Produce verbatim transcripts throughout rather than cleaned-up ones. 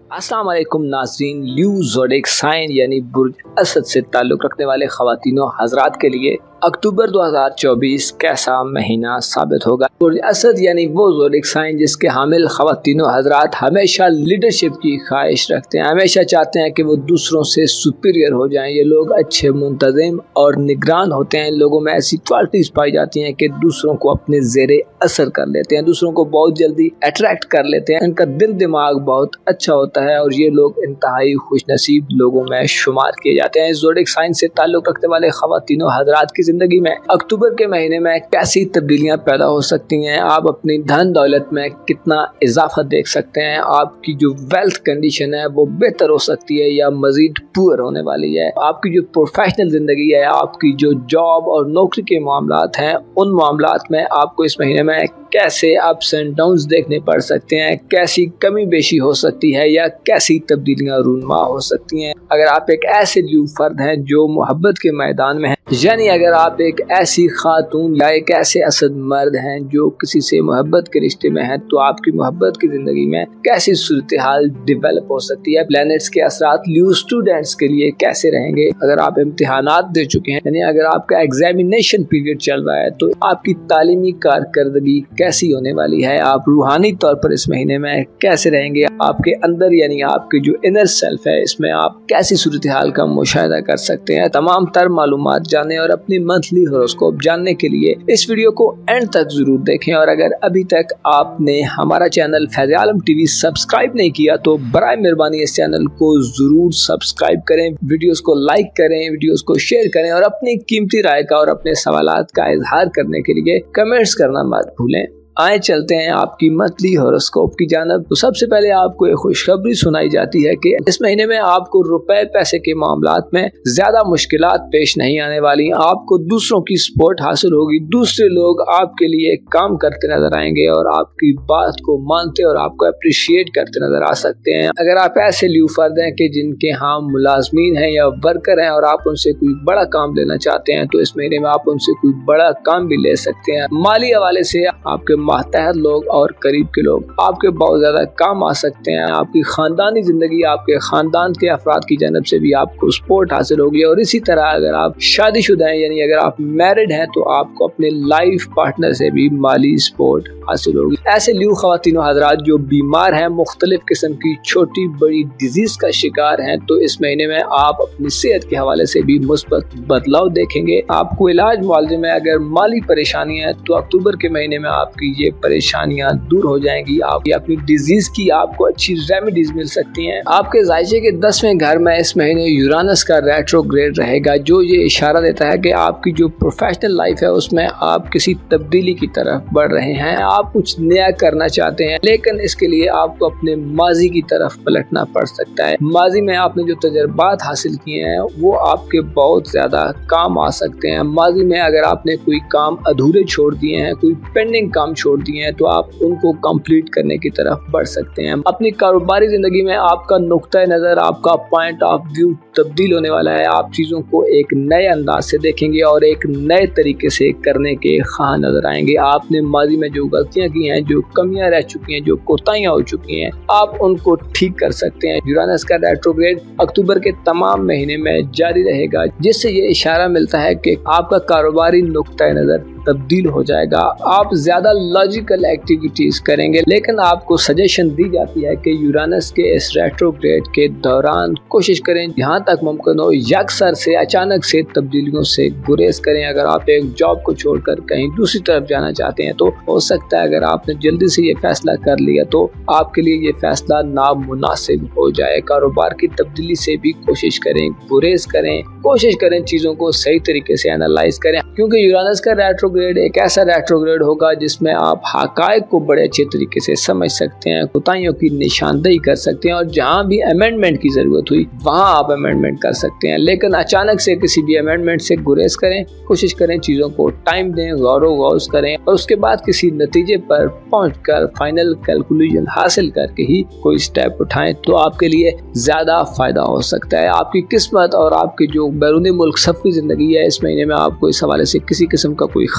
अस्सलाम वालेकुम नाज़रीन। ल्यू ज़ोडिएक साइन यानी बुर्ज असद से ताल्लुक़ रखने वाले ख़वातीनों हज़रात के लिए अक्टूबर दो हज़ार चौबीस कैसा महीना साबित होगा। बुर्ज असद यानी वो ज़ोडिएक साइन जिसके हामिल ख़वातीनों हज़रात हमेशा लीडरशिप की ख्वाहिश रखते हैं, हमेशा चाहते हैं कि वो दूसरों से सुपीरियर हो जाएं। ये लोग अच्छे, मुंतज़िम और निगरान होते हैं। लोगों में ऐसी क्वालिटीज़ पाई जाती हैं कि दूसरों को अपने ज़ेरे असर कर लेते हैं, दूसरों को बहुत जल्दी अट्रैक्ट कर लेते हैं। इनका दिल दिमाग बहुत अच्छा होता है और ये लोग इंतहाई खुशनसीब लोगों में शुमार किए जाते हैं। ज़ोडिएक साइन से ताल्लुक़ रखने वाले ख़वातीनों हज़रात की ज़िंदगी में अक्टूबर के महीने में कैसी तब्दीलियां पैदा हो सकती हैं, आप अपनी धन दौलत में कितना इजाफा देख सकते हैं, आपकी जो वेल्थ कंडीशन है वो बेहतर हो सकती है या मजीद पुअर होने वाली है, आपकी जो प्रोफेशनल ज़िंदगी है, आपकी जो जॉब और नौकरी के मामलात हैं, उन मामलात में आपको इस महीने में कैसे अप्स एंड डाउन्स देखने पड़ सकते हैं, कैसी कमी बेशी हो सकती है या कैसी तब्दीलियां रूनमा हो सकती हैं। अगर आप एक ऐसे ल्यू फर्द हैं जो मोहब्बत के मैदान में हैं, यानी अगर आप एक ऐसी खातून या एक ऐसे असद मर्द हैं जो किसी से मोहब्बत के रिश्ते में हैं, तो आपकी मोहब्बत की ज़िंदगी में कैसी सूरत हाल डिवेलप हो सकती है। प्लैनेट्स के असरात ल्यू स्टूडेंट्स के लिए कैसे रहेंगे। अगर आप इम्तिहानात दे चुके हैं, यानी अगर आपका एग्जामिनेशन पीरियड चल रहा है, तो आपकी तालीमी कारकर्दगी कैसी होने वाली है। आप रूहानी तौर पर इस महीने में कैसे रहेंगे। आपके अंदर यानी आपके जो इनर सेल्फ है, इसमें आप कैसी सूरत हाल का मुशाहिदा कर सकते हैं। तमाम तर मालूमात जानने और अपनी मंथली हॉरोस्कोप जानने के लिए इस वीडियो को एंड तक जरूर देखें। और अगर अभी तक आपने हमारा channel Faiz Alam TV subscribe नहीं किया तो बराए मेहरबानी इस चैनल को जरूर सब्सक्राइब करें, वीडियोस को लाइक करें, वीडियोस को शेयर करें और अपनी कीमती राय का और अपने सवालात का इजहार करने के लिए कमेंट्स करना मत भूलें। आए चलते हैं आपकी मंथली हॉरोस्कोप की जानब। तो सबसे पहले आपको एक खुशखबरी सुनाई जाती है कि इस महीने में आपको रुपए पैसे के मामलात में ज्यादा मुश्किलात पेश नहीं आने वाली। आपको दूसरों की सपोर्ट हासिल होगी, दूसरे लोग आपके लिए काम करते नजर आएंगे और आपकी बात को मानते और आपको अप्रिशिएट करते नजर आ सकते हैं। अगर आप ऐसे ल्यू फर्द हैं कि जिनके यहाँ मुलाजमीन हैं या वर्कर हैं और आप उनसे कोई बड़ा काम लेना चाहते हैं, तो इस महीने में आप उनसे कोई बड़ा काम भी ले सकते हैं। माली हवाले से आपके मातहत लोग और करीब के लोग आपके बहुत ज्यादा काम आ सकते हैं। आपकी खानदानी जिंदगी, आपके खानदान के अफराद की जानब से भी आपको सपोर्ट हासिल होगी। और इसी तरह अगर आप शादीशुदा हैं, यानी अगर आप मैरिड हैं, तो आपको अपने लाइफ पार्टनर से भी माली सपोर्ट हासिल होगी। ऐसे ल्यू ख़वातीनों हज़रात जो बीमार हैं, मुख्तलिफ किस्म की छोटी बड़ी डिजीज का शिकार हैं, तो इस महीने में आप अपनी सेहत के हवाले से भी मुस्बत बदलाव देखेंगे। आपको इलाज मुआवजे में अगर माली परेशानी है, तो अक्टूबर के महीने में आपकी ये परेशानियां दूर हो जाएंगी। आप अपनी डिजीज की आपको अच्छी रेमेडीज मिल सकती हैं। आपके जायचे के दसवें घर में इस महीने यूरानस का रेट्रोग्रेड रहेगा, जो ये इशारा देता है कि आपकी जो प्रोफेशनल लाइफ है उसमें आप किसी तब्दीली की तरफ बढ़ रहे हैं। आप कुछ नया करना चाहते हैं, लेकिन इसके लिए आपको अपने माजी की तरफ पलटना पड़ सकता है। माजी में आपने जो तजर्बात हासिल किए हैं वो आपके बहुत ज्यादा काम आ सकते हैं। माजी में अगर आपने कोई काम अधूरे छोड़ दिए हैं, कोई पेंडिंग काम छोड़ दिए हैं, तो आप उनको कंप्लीट करने की तरफ बढ़ सकते हैं। अपनी कारोबारी जिंदगी में आपका नुक्ता नजर, आपका पॉइंट ऑफ व्यू तब्दील होने वाला है। आप चीजों को एक नए अंदाज से देखेंगे और एक नए तरीके से करने के ख़्वाह नजर आएंगे। आपने माजी में जो गलतियां की हैं, जो कमियां रह चुकी हैं, जो कोताहियां हो चुकी हैं, आप उनको ठीक कर सकते हैं। यूरानस का रेट्रोग्रेड अक्टूबर के तमाम महीने में जारी रहेगा, जिससे ये इशारा मिलता है कि आपका कारोबारी नुक्ता नजर तब्दील हो जाएगा। आप ज्यादा लॉजिकल एक्टिविटीज करेंगे, लेकिन आपको सजेशन दी जाती है कि यूरानस के इस रेट्रोग्रेड के दौरान कोशिश करें जहां तक मुमकिन हो यकसर से अचानक से तब्दीलियों से गुरेज करें। अगर आप एक जॉब को छोड़कर कहीं दूसरी तरफ जाना चाहते हैं, तो हो सकता है अगर आपने जल्दी से ये फैसला कर लिया तो आपके लिए ये फैसला नामुनासिब हो जाए। कारोबार की तब्दीली से भी कोशिश करें, गुरेज करें, कोशिश करें चीजों को सही तरीके से एनालाइज करें, क्योंकि यूरानस का रेट्रोग्रेड एक ऐसा रेट्रोग्रेड होगा जिसमें आप हकायक को बड़े अच्छे तरीके से समझ सकते हैं, कोताहियों की निशानदेही कर सकते हैं और जहां भी अमेंडमेंट की जरूरत हुई वहां आप अमेंडमेंट कर सकते हैं। लेकिन अचानक से किसी भी अमेंडमेंट से गुरेज करें, कोशिश करें चीजों को टाइम दें, गौर गौस करें और उसके बाद किसी नतीजे पर पहुंचकर फाइनल कैलकुलेशन हासिल करके ही कोई स्टेप उठाएं, तो आपके लिए ज्यादा फायदा हो सकता है। आपकी किस्मत और आपकी जो बैरूनी मुल्क सफरी जिंदगी है, इस महीने में आपको इस हवाले से किसी किस्म का कोई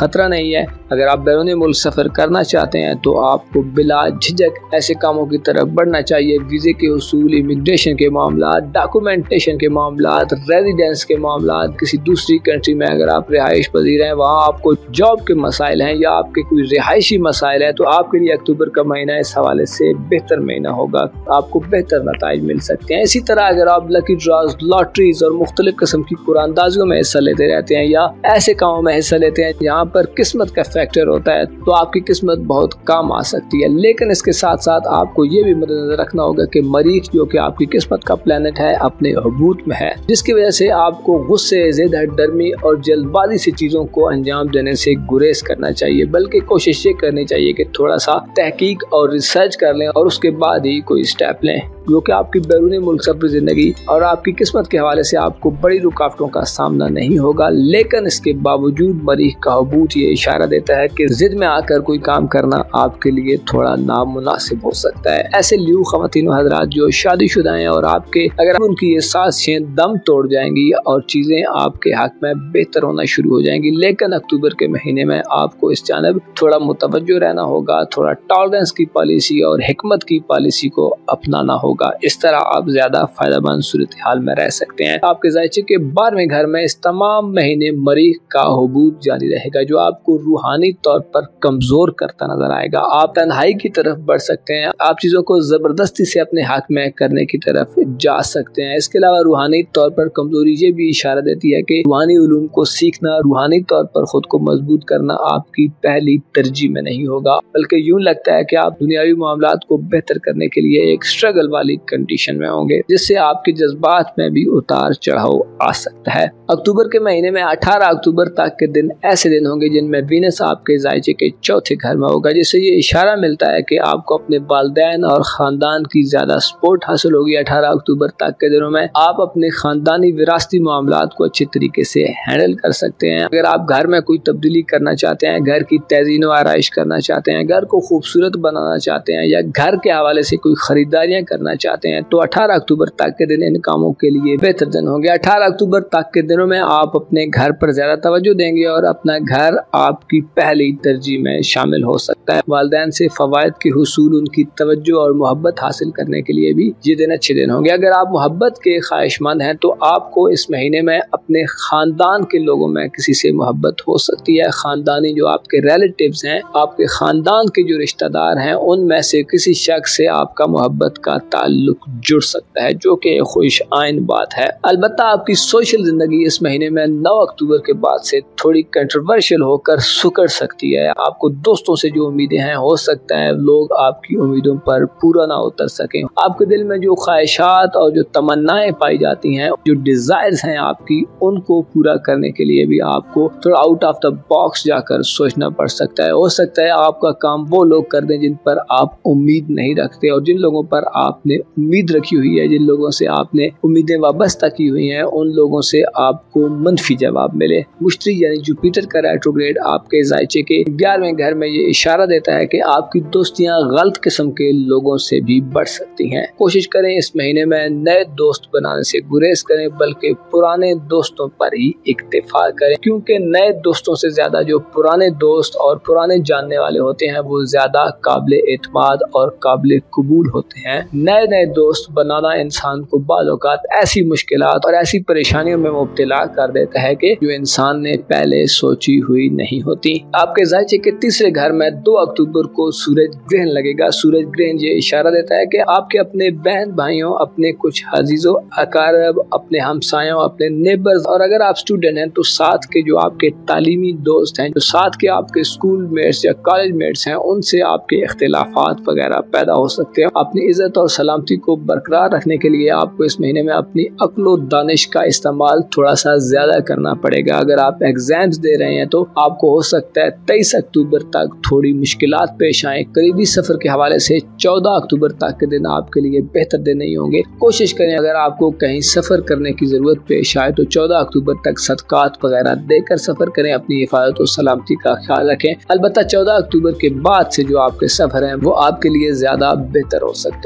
खतरा नहीं है। अगर आप बैरून मुल्क सफ़र करना चाहते हैं तो आपको बिला झिझक ऐसे कामों की तरफ बढ़ना चाहिए। वीज़े के उसूल, इमिग्रेशन के मामला, डॉक्यूमेंटेशन के मामला, रेजिडेंस के मामला, किसी दूसरी कंट्री में अगर आप रिहाइश पजीर हैं, वहाँ आपको जॉब के मसाइल हैं या आपके कोई रिहायशी मसाइल हैं, तो आपके लिए अक्टूबर का महीना इस हवाले से बेहतर महीना होगा, आपको बेहतर नताइज मिल सकते हैं। इसी तरह अगर आप लकी ड्रॉज, लॉटरीज और मुख्तलिफ किस्म की कुरानदाजियों में हिस्सा लेते रहते हैं या ऐसे कामों में हिस्सा लेते हैं जहाँ पर किस्मत का फैक्टर होता है, तो आपकी किस्मत बहुत काम आ सकती है। लेकिन इसके साथ साथ आपको ये भी मद्देनजर रखना होगा कि मरीख जो कि आपकी किस्मत का प्लेनेट है अपने हबूत में है, जिसकी वजह से आपको गुस्से, ज़िद, हठधर्मी और जल्दबाजी से चीज़ों को अंजाम देने से गुरेज करना चाहिए, बल्कि कोशिश ये करनी चाहिए कि थोड़ा सा तहकीक और रिसर्च कर लें और उसके बाद ही कोई स्टेप लें, जो कि आपकी बैरून मुल्क सफर जिंदगी और आपकी किस्मत के हवाले से आपको बड़ी रुकावटों का सामना नहीं होगा। लेकिन इसके बावजूद मरीख का हबूत ये इशारा देता है कि जिद में आकर कोई काम करना आपके लिए थोड़ा नामुनासिब हो सकता है। ऐसे लियो ख़वातीन व हज़रात जो शादीशुदा हैं और आपके अगर उनकी ये साजिशें दम तोड़ जाएंगी और चीज़ें आपके हक में बेहतर होना शुरू हो जाएंगी, लेकिन अक्टूबर के महीने में आपको इस जानब थोड़ा मुतवज्जो रहना होगा, थोड़ा टॉलरेंस की पॉलिसी और हिकमत की पॉलिसी को अपनाना होगा। इस तरह आप ज्यादा फायदेमंद सूरत हाल में रह सकते हैं। आपके ज़ायचे के बारहवें घर में इस तमाम महीने मरीख का हबूत जारी रहेगा, जो आपको रूहानी तौर पर कमजोर करता नजर आएगा। आप तन्हाई की तरफ बढ़ सकते हैं, आप चीजों को जबरदस्ती से अपने हक में करने की तरफ जा सकते हैं। इसके अलावा रूहानी तौर पर कमजोरी ये भी इशारा देती है कि रूहानी उलूम को सीखना, रूहानी तौर पर खुद को मजबूत करना आपकी पहली तरजीह में नहीं होगा, बल्कि यूं लगता है कि आप दुनियावी मामलात को बेहतर करने के लिए एक स्ट्रगल वाली कंडीशन में होंगे, जिससे आपके जज्बात में भी उतार चढ़ाव आ सकता है। अक्टूबर के महीने में अठारह अक्टूबर तक के दिन ऐसे दिन होंगे जिनमें वीनस आपके ज़ायचे के चौथे घर में होगा, जिससे ये इशारा मिलता है कि आपको अपने वालिदैन और ख़ानदान की ज़्यादा सपोर्ट हासिल होगी। अठारह अक्टूबर तक के दिनों में आप अपने ख़ानदानी विरासती मामलात को अच्छे तरीके से हैंडल कर सकते हैं। अगर आप घर में कोई तब्दीली करना चाहते हैं, घर की तज़ीन व आराइश करना चाहते हैं, घर को खूबसूरत बनाना चाहते हैं या घर के हवाले से कोई खरीदारियाँ करना चाहते हैं, तो अठारह अक्टूबर तक के दिन इन कामों के लिए बेहतर दिन होंगे। अठारह अक्टूबर तक के दिनों में आप अपने घर पर ज्यादा तवज्जो देंगे और अपना घर आपकी पहली तरजीह में शामिल हो सकता है। वालिदैन से फवायद के हुसूल, उनकी तवज्जो और मोहब्बत हासिल करने के लिए भी ये दिन अच्छे दिन होंगे। अगर आप मोहब्बत के ख्वाहिशमंद हैं तो आपको इस महीने में अपने खानदान के लोगों में किसी से मोहब्बत हो सकती है। खानदानी जो आपके रिलेटिव्स हैं, आपके खानदान के जो रिश्तेदार हैं, उनमें से किसी शख्स से आपका मोहब्बत का ताल्लुक जुड़ सकता है, जो कि खुश आइन बात है। अलबत्ता आपकी सोशल जिंदगी इस महीने में नौ अक्टूबर के बाद से थोड़ी कंट्रोवर्शियल होकर सुकड़ सकती है। आपको दोस्तों से जो उम्मीदें हैं, हो सकता है लोग आपकी उम्मीदों पर पूरा ना उतर सकें। आपके दिल में जो ख्वाहिशात और जो तमन्नाएं पाई जाती हैं, जो डिजायर्स हैं आपकी, उनको पूरा करने के लिए भी आपको थोड़ा आउट ऑफ द बॉक्स जाकर सोचना पड़ सकता है। हो सकता है आपका काम वो लोग कर दें जिन पर आप उम्मीद नहीं रखते, और जिन लोगों पर आपने उम्मीद रखी हुई है, जिन लोगों से आपने उम्मीदें वाबस्ता की हुई हैं, उन लोगों से आपको मनफी जवाब मिले। मुश्तरी यानी जुपिटर का रेट्रोग्रेड आपके ज़ायचे के ग्यारहवें घर में ये इशारा देता है कि आपकी दोस्तियां गलत किस्म के लोगों से भी बढ़ सकती हैं। कोशिश करें इस महीने में नए दोस्त बनाने से गुरेज करें, बल्कि पुराने दोस्तों पर ही इक्तिफा करें, क्योंकि नए दोस्तों से ज्यादा जो पुराने दोस्त और पुराने जानने वाले होते हैं वो ज्यादा काबिल एतमाद और काबिल कबूल होते हैं। नए नए दोस्त बनाना इंसान को बाज़ औक़ात ऐसी मुश्किलात और ऐसी परेशानियों में मुब्तला कर देता है कि जो इंसान ने पहले सोची हुई नहीं होती। आपके ज़ायचे के तीसरे घर में दो अक्टूबर को सूरज ग्रहण लगेगा। सूरज ग्रहण ये इशारा देता है कि आपके अपने बहन भाइयों, अपने कुछ अजीजों, अकारब, अपने हमसायों, अपने नेबर्स, और अगर आप स्टूडेंट हैं तो साथ के जो आपके तालीमी दोस्त हैं, जो साथ के आपके स्कूल मेट्स या कॉलेज मेट्स हैं, उनसे आपके इख्तिलाफात वगैरह पैदा हो सकते हैं। अपनी इज्जत और सलामती को बरकरार रखने के लिए आपको इस महीने में अपनी अक्ल और दानिश का इस्तेमाल थोड़ा सा ज्यादा करना पड़ेगा। अगर आप एग्जाम्स दे रहे हैं तो आपको हो सकता है तेईस अक्टूबर तक थोड़ी मुश्किलात पेश आए। करीबी सफर के हवाले से चौदह अक्टूबर तक के दिन आपके लिए बेहतर दिन नहीं होंगे। कोशिश करें अगर आपको कहीं सफर करने की जरूरत पेश आए तो चौदह अक्टूबर तक सदकात वगैरह देकर सफर करें। अपनी हिफाजत और सलामती का ख्याल रखें। अलबत्ता चौदह अक्टूबर के बाद से जो आपके सफर हैं वो आपके लिए ज्यादा बेहतर हो सकते हैं। इस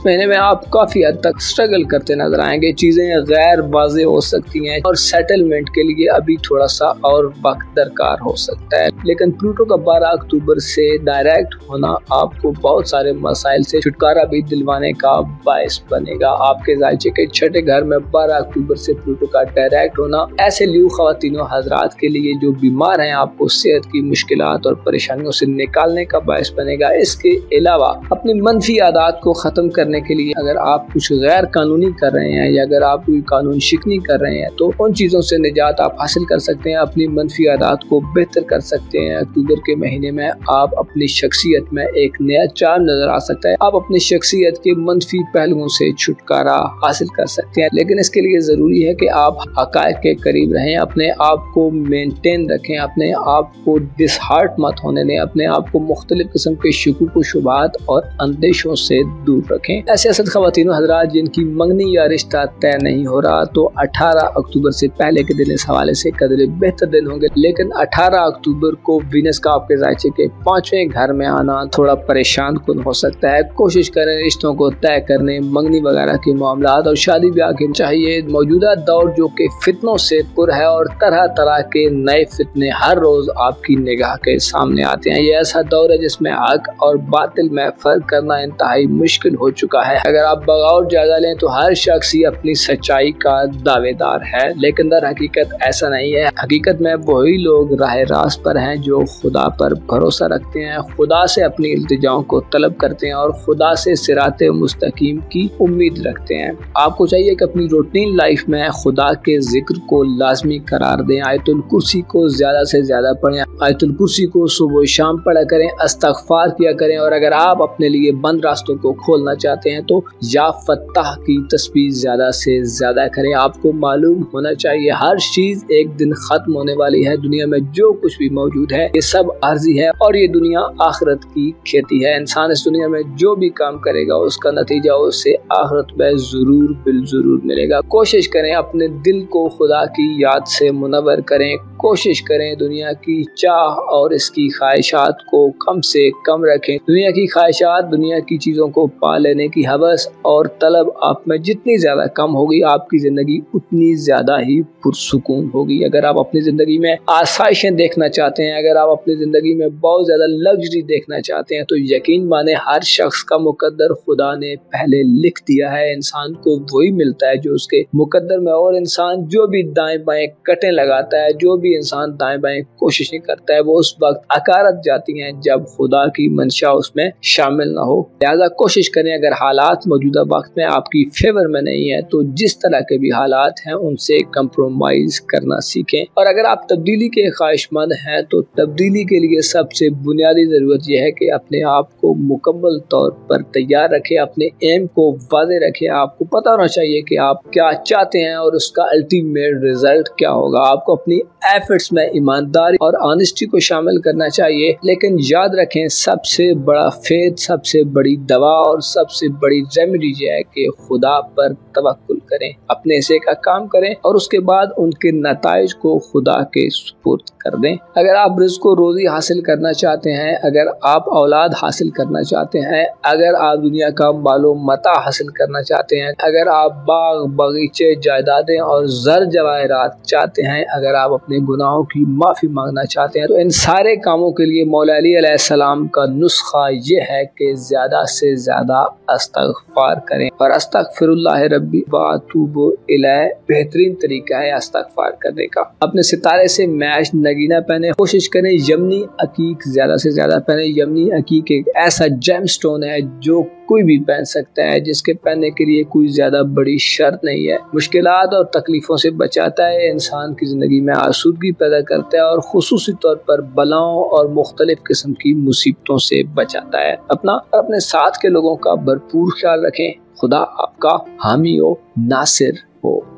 महीने में आप काफी हद तक स्ट्रगल करते नजर आएंगे, चीजें गैर वाज़े हो सकती हैं और सेटलमेंट के लिए अभी थोड़ा सा और वक्त दरकार हो सकता है। लेकिन प्लूटो का बारह अक्टूबर से डायरेक्ट होना आपको बहुत सारे मसाइल से छुटकारा भी दिलवाने का बायस बनेगा। आपके जायचे के छठे घर में बारह अक्टूबर से प्लूटो का डायरेक्ट होना ऐसे ल्यू ख़वातीनों हजरात के लिए जो बीमार हैं, आपको सेहत की मुश्किलात और परेशानियों से निकालने का बायस बनेगा। इसके अलावा अपनी मनफी आदत को ख़त्म करने के लिए अगर आप कुछ गैर कानूनी कर रहे हैं या अगर आप कोई कानून शिकनी कर रहे हैं तो उन चीज़ों से निजात आप हासिल कर सकते हैं, अपनी मनफी आदत को बेहतर कर सकते हैं। अक्टूबर के महीने में आप अपनी शख्सियत में एक नया चार्म नजर आ सकता है। आप अपनी शख्सियत के मनफी पहलुओं से छुटकारा हासिल कर सकते हैं, लेकिन इसके लिए ज़रूरी है कि आप हक़ाइक़ के करीब रहें, अपने आप को मेंटेन रखें, अपने आप को डिसहार्ट मत होने दें, अपने आप को मुख्तलिफ किस्म के शुकूक व शुबहात और अंदेशों से दूर रखें। ऐसे असद ख़वातीन हज़रात जिनकी मंगनी या रिश्ता तय नहीं हो रहा तो अठारह अक्टूबर से पहले के दिन इस हवाले से कदरे बेहतर दिन होंगे, लेकिन अठारह अक्टूबर को वीनस का आपके जायचे के पांचवें घर में आना थोड़ा परेशान कुन हो सकता है। कोशिश करें रिश्तों को तय करने, मंगनी वगैरह के मामलात और शादी ब्याह के चाहिए। मौजूदा दौर जो कि फितनों से पुर है और तरह तरह के नए फितने हर रोज आपकी निगाह के सामने आते हैं। ये ऐसा दौर है जिसमें हक और बातिल में फर्क करना इंतहाई मुश्किल हो चुका है। अगर आप बगौर जायजा लें तो हर शख्स ही अपनी सच्चाई का दावेदार है, लेकिन दर हकीकत ऐसा नहीं है। हकीकत में वही लोग राह रास्त पर हैं जो खुदा पर भरोसा रखते हैं, खुदा से अपनी इल्तिजाओं को तलब करते हैं और खुदा से सिराते मुस्तकीम की उम्मीद रखते हैं। आपको चाहिए कि अपनी रूटीन लाइफ में खुदा के जिक्र को लाजमी करार दें, आयतुल कुर्सी को ज्यादा से ज्यादा पढ़ें, आयतुल कुर्सी को सुबह शाम पढ़ा करें, इस्तग़फ़ार किया करें और अगर आप अपने लिए बंद रास्तों को खोलना चाहते हैं तो या फत्ताह की तस्बीह ज्यादा से ज्यादा करें। आपको मालूम होना चाहिए हर चीज एक दिन खत्म होने वाली है। दुनिया में जो कुछ भी मौजूद है ये सब आर्जी है और ये दुनिया आखिरत की खेती है। इंसान इस दुनिया में जो भी काम करेगा उसका नतीजा उसे आखिरत में जरूर बिल जरूर मिलेगा। कोशिश करें अपने दिल को खुदा की याद से मुनव्वर करें, कोशिश करें दुनिया की चाह और इसकी ख्वाहिशात को कम से कम रखें। दुनिया की ख्वाहिशात, दुनिया की चीज़ों को पा लेने की हवस और तलब आप में जितनी ज़्यादा कम होगी आपकी ज़िंदगी उतनी ज़्यादा ही पुरसुकून होगी। अगर आप अपनी ज़िंदगी में आसाइशें देखना चाहते हैं, अगर आप अपनी ज़िंदगी में बहुत ज़्यादा लग्जरी देखना चाहते हैं तो यकीन माने हर शख्स का मुकद्दर खुदा ने पहले लिख दिया है। इंसान को वही मिलता है जो उसके मुकद्दर में, और इंसान जो भी दाएं बाएं कटें लगाता है, जो भी इंसान दाएं बाएं कोशिशें करता है वो उस वक्त अकारत जाती हैं जब खुदा की मंशा उसमें शामिल ना हो। लिहाजा कोशिश करें अगर हालात मौजूदा वक्त में आपकी फेवर में नहीं है तो जिस तरह के भी हालात हैं उनसे कंप्रोमाइज करना सीखें। और अगर आप तब्दीली के ख्वाहिशमंद हैं तो तब्दीली के लिए सबसे बुनियादी ज़रूरत यह है कि अपने आप को मुकम्मल तौर पर तैयार रखें, अपने एम को वाज़े रखें। आपको पता होना चाहिए कि आप क्या चाहते हैं और उसका अल्टीमेट रिजल्ट क्या होगा। आपको अपनी एफर्ट्स में ईमानदारी और ऑनेस्टी को शामिल करना चाहिए, लेकिन याद रखें सबसे बड़ा फेथ, सबसे बड़ी दवा और सबसे बड़ी रेमेडी यह है कि खुदा पर तवक्कुल करें, अपने हिस्से का काम करें और उसके बाद उनके नताइज को खुदा के सुपुर्द कर दें। अगर आप रिज़्क़ रोज़ी हासिल करना चाहते हैं, अगर आप औलाद हासिल करना चाहते हैं, अगर आप दुनिया का मालो मता हासिल करना चाहते हैं, अगर आप बाग बगीचे जायदादें और ज़र जवाहरात चाहते हैं, अगर आप अपने गुनाहों की माफ़ी मांगना चाहते हैं तो इन सारे कामों के लिए मौला अली अलैहिस्सलाम का नुस्खा ये है कि ज़्यादा से ज़्यादा इस्तग़फ़ार करें और अस्तग़फ़िरुल्लाह रब्बी व अतूबु इलैह बेहतरीन तरीका है इस्तग़फ़ार करने का। अपने सितारे से मैच नगीना पहने, कोशिश करें यमनी अकीक ज़्यादा से ज़्यादा पहने। यमनी अकीक एक ऐसा जेम स्टोन है जो कोई भी पहन सकता है, जिसके पहनने के लिए कोई ज़्यादा बड़ी शर्त नहीं है। मुश्किलात और तकलीफ़ों से बचाता है, इंसान की ज़िंदगी में आसूदगी पैदा करता है और खुसूसी तौर पर बलाओं और मुख्तलिफ किस्म की मुसीबतों से बचाता है। अपना और अपने साथ के लोगों का भरपूर ख्याल रखें। खुदा आपका हामी हो, नासिर हो।